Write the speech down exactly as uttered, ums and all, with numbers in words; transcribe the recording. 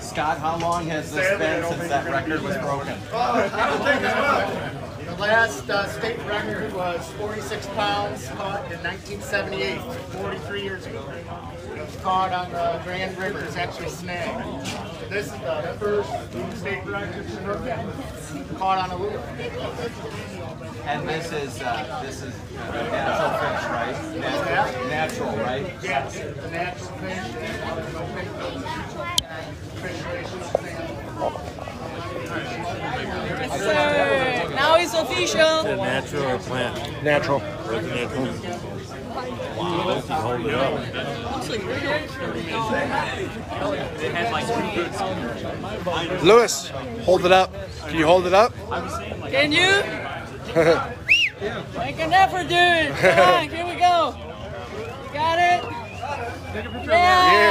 Scott, how long has this been since that record was broken? The last uh, state record was forty-six pounds, caught in nineteen seventy-eight, forty-tee years ago. It was caught on the Grand River. It's actually snagged. This is the first state record Chinook caught on a lure. And this is uh, this is a natural fish, right? Natural, natural, right? Yes, the natural fish. Fish Sir, now it's official. Is it natural or plant? Natural. What's natural? Wow, you hold it up. Lewis, hold it up. Can you hold it up? Can you? Make an effort, dude. Come on, here we go. Got it? Yeah.